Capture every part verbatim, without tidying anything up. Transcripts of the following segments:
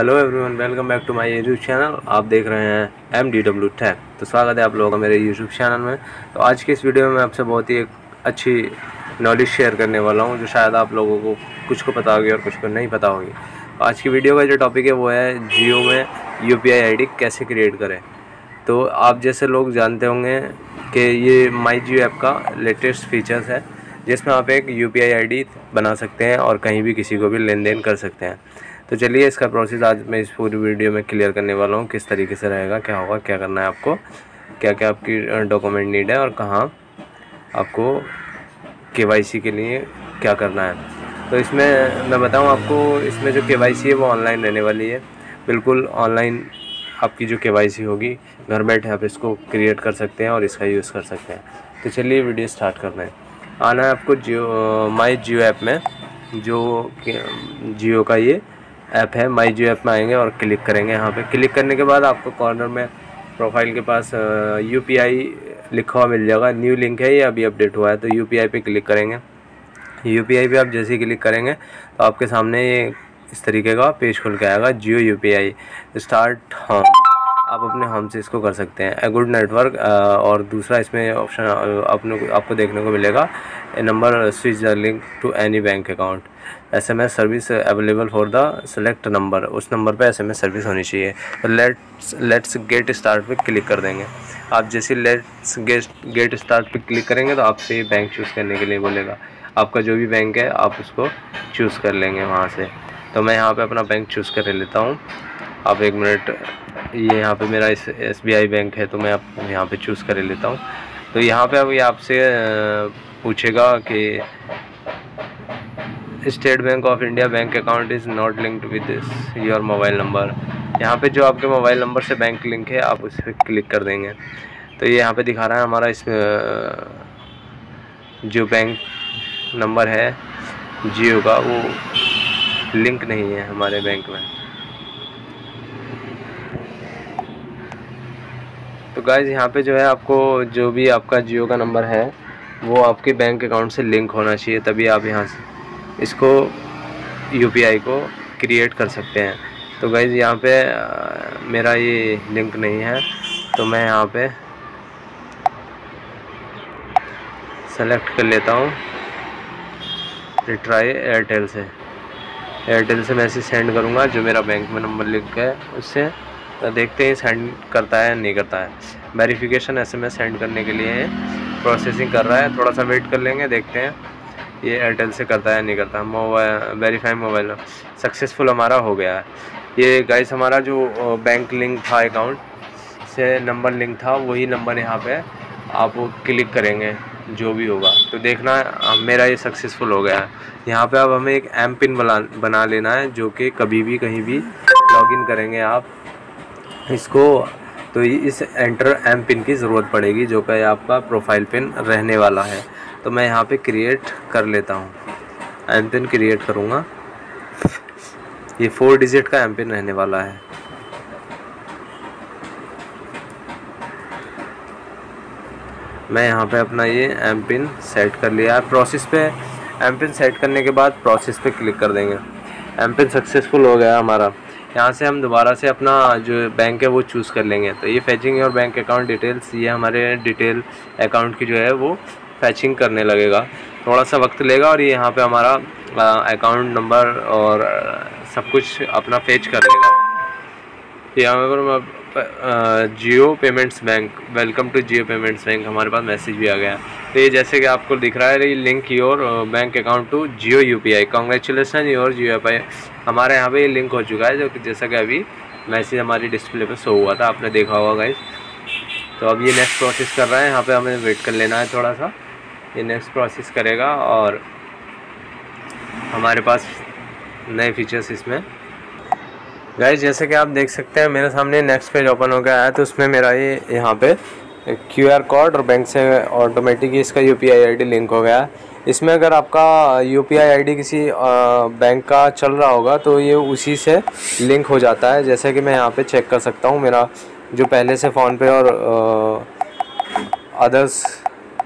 Hello everyone, welcome back to my YouTube channel. आप देख रहे हैं एम डी डब्ल्यू टेक। तो स्वागत है आप लोगों का मेरे यूट्यूब चैनल में। तो आज की इस वीडियो में मैं आपसे बहुत ही एक अच्छी नॉलेज शेयर करने वाला हूं, जो शायद आप लोगों को कुछ को पता होगी और कुछ को नहीं पता होगी। तो आज की वीडियो का जो टॉपिक है वो है जियो में U P I I D कैसे क्रिएट करें। तो आप जैसे लोग जानते होंगे कि ये माई जियो ऐप का लेटेस्ट फीचर्स है, जिसमें आप एक U P I I D बना सकते हैं और कहीं भी किसी को भी लेन देन कर सकते हैं। तो चलिए इसका प्रोसेस आज मैं इस पूरी वीडियो में क्लियर करने वाला हूँ, किस तरीके से रहेगा, क्या होगा, क्या करना है आपको, क्या क्या आपकी डॉक्यूमेंट नीड है और कहाँ आपको के वाई सी के लिए क्या करना है। तो इसमें मैं बताऊँ आपको, इसमें जो के वाई सी है वो ऑनलाइन रहने वाली है। बिल्कुल ऑनलाइन आपकी जो के वाई सी होगी, घर बैठे आप इसको क्रिएट कर सकते हैं और इसका यूज़ कर सकते हैं। तो चलिए वीडियो स्टार्ट करते हैं। आना है आपको जियो माई जियो ऐप में, जो जियो का ये ऐप है। माई जियो ऐप में आएंगे और क्लिक करेंगे। यहाँ पे क्लिक करने के बाद आपको कॉर्नर में प्रोफाइल के पास यू पी आई लिखा हुआ मिल जाएगा। न्यू लिंक है, ये अभी अपडेट हुआ है। तो यू पी आई पे क्लिक करेंगे। यू पी आई पे आप जैसे ही क्लिक करेंगे तो आपके सामने ये इस तरीके का पेज खुल के आएगा, Jio U P I start home. आप अपने होम से इसको कर सकते हैं। ए गुड नेटवर्क, और दूसरा इसमें ऑप्शन अपने को आपको देखने को मिलेगा, a number switch the link to any bank account, S M S service available for the select number. उस नंबर पे एस एम एस सर्विस होनी चाहिए। तो लेट्स लेट्स गेट स्टार्ट पे क्लिक कर देंगे। आप जैसे लेट्स गेट गेट स्टार्ट पे क्लिक करेंगे तो आपसे ये बैंक चूज़ करने के लिए बोलेगा। आपका जो भी बैंक है आप उसको चूज़ कर लेंगे वहाँ से। तो मैं यहाँ पे अपना बैंक चूज़ कर लेता हूँ। आप एक मिनट, ये यहाँ पे मेरा इस एस बी आई बैंक है, तो मैं आप यहाँ पे चूज़ कर लेता हूँ। तो यहाँ पे अब ये आपसे पूछेगा कि State Bank of India bank account is not linked with your mobile number. यहाँ पे जो आपके मोबाइल नंबर से बैंक लिंक है आप उस पर क्लिक कर देंगे। तो ये यहाँ पे दिखा रहा है हमारा इस जो बैंक नंबर है जियो का, वो लिंक नहीं है हमारे बैंक में। तो गाइज़ यहाँ पे जो है आपको जो भी आपका जियो का नंबर है वो आपके बैंक अकाउंट से लिंक होना चाहिए, तभी आप यहाँ से इसको यू पी आई को क्रिएट कर सकते हैं। तो गाइज़ यहाँ पे आ, मेरा ये लिंक नहीं है, तो मैं यहाँ पे सेलेक्ट कर लेता हूँ रिट्राई एयरटेल से। एयरटेल से मैसेज सेंड करूँगा जो मेरा बैंक में नंबर लिंक है उससे। तो देखते हैं सेंड करता है या नहीं करता है। Verification S M S send करने के लिए प्रोसेसिंग कर रहा है, थोड़ा सा वेट कर लेंगे, देखते हैं ये एयरटेल से करता है नहीं करता। मोबाइल वेरीफाई मोबाइल सक्सेसफुल हमारा हो गया है। ये गाइस हमारा जो बैंक लिंक था, अकाउंट से नंबर लिंक था, वही नंबर यहाँ पे आप क्लिक करेंगे जो भी होगा। तो देखना मेरा ये सक्सेसफुल हो गया है। यहाँ पे अब हमें एक एम पिन बना बना लेना है, जो कि कभी भी कहीं भी लॉगिन करेंगे आप इसको, तो इस एंटर एम पिन की ज़रूरत पड़ेगी, जो कि आपका प्रोफाइल पिन रहने वाला है। तो मैं यहाँ पे क्रिएट कर लेता हूँ, एम पिन क्रिएट करूँगा। ये फोर डिजिट का एम पिन रहने वाला है। मैं यहाँ पे अपना ये एम पिन सेट कर लिया है। प्रोसेस पे एम पिन सेट करने के बाद प्रोसेस पे क्लिक कर देंगे। एम पिन सक्सेसफुल हो गया हमारा। यहाँ से हम दोबारा से अपना जो बैंक है वो चूज़ कर लेंगे। तो ये फैचिंग और बैंक अकाउंट डिटेल्स, ये हमारे डिटेल अकाउंट की जो है वो फैचिंग करने लगेगा, थोड़ा सा वक्त लेगा। और ये यहाँ पे हमारा अकाउंट नंबर और सब कुछ अपना फेच कर लेगा। यहाँ पर Jio payments bank, welcome to Jio payments bank, हमारे पास मैसेज भी आ गया। तो ये जैसे कि आपको दिख रहा है, link your bank account to Jio U P I, congratulation your Jio U P I. हमारे यहाँ पे ये लिंक हो चुका है, जो कि जैसा कि अभी मैसेज हमारी डिस्प्ले पे शो हुआ था, आपने देखा होगा गाइस। तो अब ये नेक्स्ट प्रोसेस कर रहा है, यहाँ पे हमें वेट कर लेना है थोड़ा सा। ये नेक्स्ट प्रोसेस करेगा और हमारे पास नए फीचर्स इसमें गाइस, जैसे कि आप देख सकते हैं मेरे सामने नेक्स्ट पेज ओपन हो गया है। तो उसमें मेरा ये यहाँ पे क्यू आर कोड और बैंक से ऑटोमेटिक इसका U P I I D link हो गया है। इसमें अगर आपका U P I I D किसी बैंक का चल रहा होगा तो ये उसी से लिंक हो जाता है। जैसे कि मैं यहाँ पे चेक कर सकता हूँ, मेरा जो पहले से फ़ोन पे और अदर्स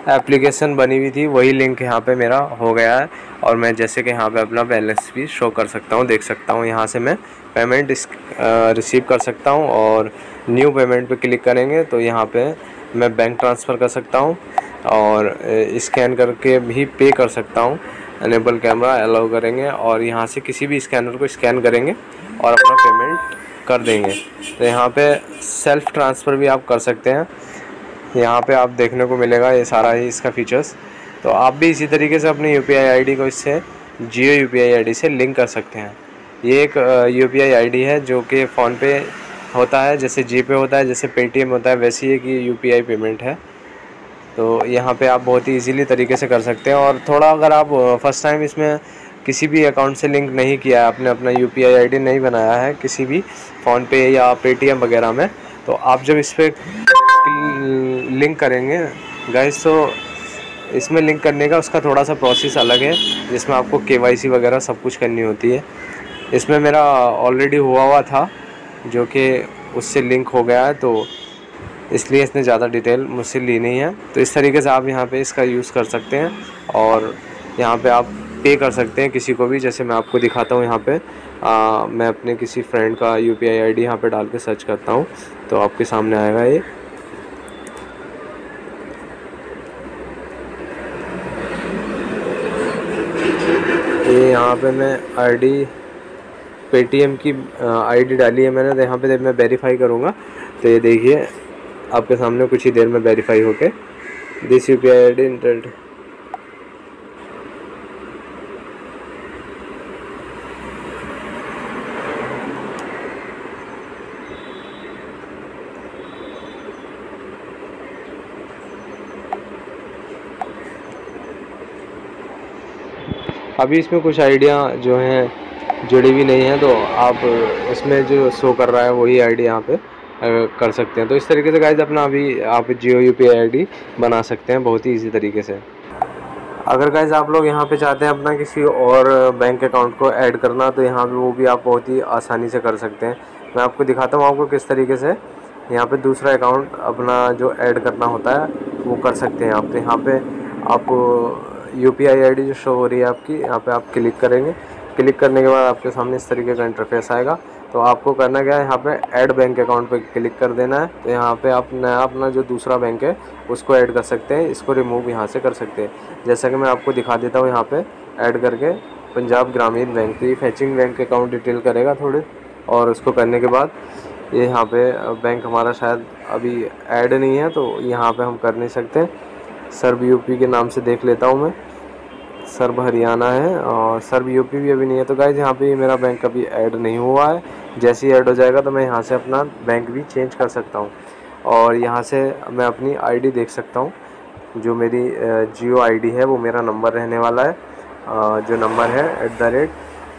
एप्लीकेशन बनी हुई थी वही लिंक यहाँ पे मेरा हो गया है और मैं जैसे कि यहाँ पे अपना बैलेंस भी शो कर सकता हूँ, देख सकता हूँ। यहाँ से मैं पेमेंट इस रिसीव कर सकता हूँ और न्यू पेमेंट पे क्लिक करेंगे तो यहाँ पे मैं बैंक ट्रांसफ़र कर सकता हूँ और स्कैन करके भी पे कर सकता हूँ। एनेबल कैमरा अलाउ करेंगे और यहाँ से किसी भी स्कैनर को स्कैन करेंगे और अपना पेमेंट कर देंगे। तो यहाँ पे सेल्फ़ ट्रांसफ़र भी आप कर सकते हैं। यहाँ पे आप देखने को मिलेगा ये सारा ही इसका फीचर्स। तो आप भी इसी तरीके से अपनी यूपीआई आईडी को इससे जियो यूपीआई आईडी से लिंक कर सकते हैं। ये एक यूपीआई आईडी है जो कि फ़ोन पे होता है, जैसे जी पे होता है, जैसे पेटीएम होता है, वैसी एक ये यूपीआई पेमेंट है। तो यहाँ पे आप बहुत ही इजीली तरीके से कर सकते हैं। और थोड़ा अगर आप फर्स्ट टाइम इसमें किसी भी अकाउंट से लिंक नहीं किया है, आपने अपना यूपीआई आईडी नहीं बनाया है किसी भी फ़ोन पे या पेटीएम वगैरह में, तो आप जब इस पर लिंक करेंगे गाइस, तो इसमें लिंक करने का उसका थोड़ा सा प्रोसेस अलग है, जिसमें आपको केवाईसी वगैरह सब कुछ करनी होती है। इसमें मेरा ऑलरेडी हुआ हुआ था जो कि उससे लिंक हो गया है, तो इसलिए इसने ज़्यादा डिटेल मुझसे ली नहीं है। तो इस तरीके से आप यहाँ पे इसका यूज़ कर सकते हैं और यहाँ पे आप पे कर सकते हैं किसी को भी। जैसे मैं आपको दिखाता हूँ यहाँ पे आ, मैं अपने किसी फ्रेंड का यूपीआई आईडी यहाँ पे डाल के सर्च करता हूँ तो आपके सामने आएगा ये। ये यहाँ पे मैं आईडी पेटीएम की आईडी डाली है मैंने, तो यहाँ पे मैं वेरीफाई करूँगा तो ये देखिए आपके सामने कुछ ही देर में वेरीफाई होके दिस यूपीआई आईडी इंटरनेट। अभी इसमें कुछ आइडिया जो हैं जुड़ी भी नहीं है, तो आप इसमें जो शो कर रहा है वही आईडी यहाँ पे कर सकते हैं। तो इस तरीके से गाइस अपना अभी आप जियो यूपीआई आईडी बना सकते हैं बहुत ही इजी तरीके से। अगर गाइस आप लोग यहाँ पे चाहते हैं अपना किसी और बैंक अकाउंट को ऐड करना, तो यहाँ पे वो भी आप बहुत ही आसानी से कर सकते हैं। मैं आपको दिखाता हूँ आपको किस तरीके से यहाँ पे दूसरा अकाउंट अपना जो ऐड करना होता है वो कर सकते हैं आप। तो यहाँ पे आप यूपीआई आईडी जो शो हो रही है आपकी, यहाँ पे आप क्लिक करेंगे। क्लिक करने के बाद आपके सामने इस तरीके का इंटरफेस आएगा। तो आपको करना क्या है, यहाँ पे ऐड बैंक अकाउंट पे क्लिक कर देना है। तो यहाँ पे आप नया अपना जो दूसरा बैंक है उसको ऐड कर सकते हैं, इसको रिमूव यहाँ से कर सकते हैं। जैसा कि मैं आपको दिखा देता हूँ यहाँ पे ऐड करके पंजाब ग्रामीण बैंक, तो ये फैचिंग बैंक अकाउंट डिटेल करेगा थोड़े, और उसको करने के बाद ये यहाँ पे बैंक हमारा शायद अभी ऐड नहीं है तो यहाँ पर हम कर नहीं सकते। सर्व यूपी के नाम से देख लेता हूँ मैं, सर्व हरियाणा है और सर्व यूपी भी अभी नहीं है। तो गाइज यहाँ पे मेरा बैंक अभी ऐड नहीं हुआ है, जैसे ही ऐड हो जाएगा तो मैं यहाँ से अपना बैंक भी चेंज कर सकता हूँ और यहाँ से मैं अपनी आईडी देख सकता हूँ। जो मेरी जियो आईडी है वो मेरा नंबर रहने वाला है, जो नंबर है एट द रेट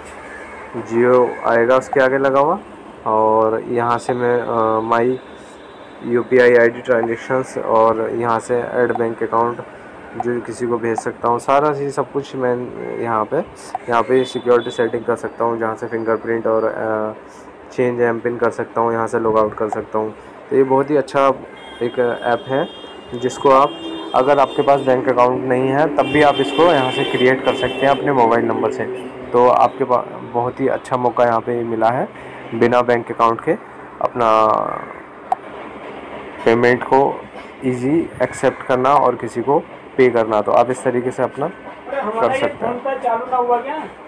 जियो आएगा उसके आगे लगा हुआ, और यहाँ से मैं माई यूपीआई आईडी ट्रांजेक्शंस और यहाँ से ऐड बैंक अकाउंट जो किसी को भेज सकता हूँ, सारा चीज़ सब कुछ मैं यहाँ पे यहाँ पे सिक्योरिटी सेटिंग कर सकता हूँ, जहाँ से फिंगरप्रिंट और चेंज एम पिन कर सकता हूँ, यहाँ से लॉग आउट कर सकता हूँ। तो ये बहुत ही अच्छा एक ऐप है जिसको आप, अगर आपके पास बैंक अकाउंट नहीं है तब भी आप इसको यहाँ से क्रिएट कर सकते हैं अपने मोबाइल नंबर से। तो आपके पास बहुत ही अच्छा मौका यहाँ पे मिला है बिना बैंक अकाउंट के अपना पेमेंट को इजी एक्सेप्ट करना और किसी को पे करना। तो आप इस तरीके से अपना कर सकते हैं।